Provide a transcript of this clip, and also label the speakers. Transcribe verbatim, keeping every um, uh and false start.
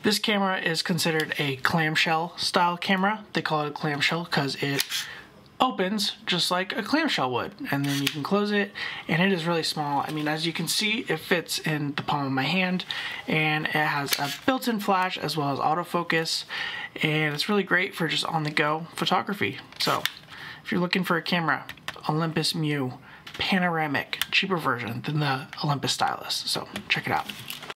Speaker 1: This camera is considered a clamshell style camera. They call it a clamshell because it opens just like a clamshell would, and then you can close it, and it is really small. I mean, as you can see, it fits in the palm of my hand, and it has a built-in flash as well as autofocus, and it's really great for just on-the-go photography. So if you're looking for a camera, Olympus Mue panoramic, cheaper version than the Olympus Stylus, so check it out.